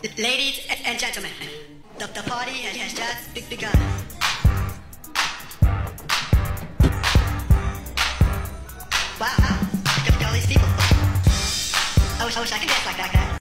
Ladies and gentlemen, the party has just begun. Wow, look at all these people. I wish I could dance like that.